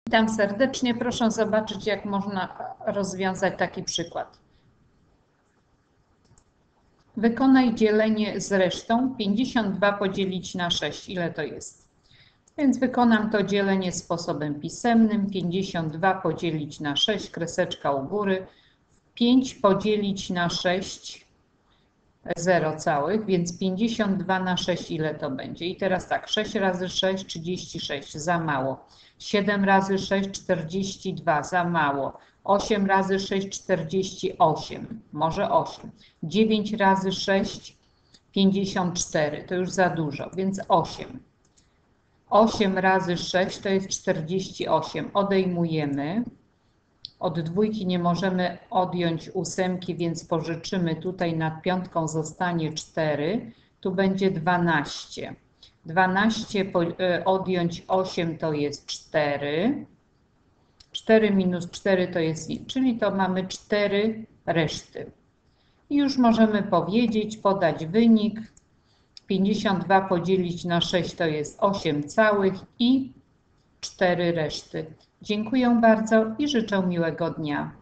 Witam serdecznie. Proszę zobaczyć, jak można rozwiązać taki przykład. Wykonaj dzielenie z resztą. 52 podzielić na 6. Ile to jest? Więc wykonam to dzielenie sposobem pisemnym. 52 podzielić na 6, kreseczka u góry. 5 podzielić na 6, 0 całych, więc 52 na 6 ile to będzie? I teraz tak, 6 razy 6, 36, za mało. 7 razy 6, 42, za mało. 8 razy 6, 48, może 8. 9 razy 6, 54, to już za dużo, więc 8. 8 razy 6 to jest 48, odejmujemy. Od dwójki nie możemy odjąć ósemki, więc pożyczymy. Tutaj nad piątką zostanie 4. Tu będzie 12. 12 odjąć 8 to jest 4. 4 minus 4 to jest, czyli to mamy 4 reszty. I już możemy powiedzieć, podać wynik. 52 podzielić na 6 to jest 8 całych i 4 reszty. Dziękuję bardzo i życzę miłego dnia.